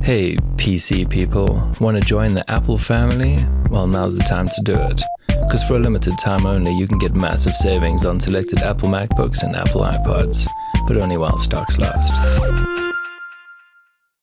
Hey PC people, want to join the Apple family? Well, now's the time to do it. Because for a limited time only, you can get massive savings on selected Apple Macbooks and Apple iPods, but only while stocks last.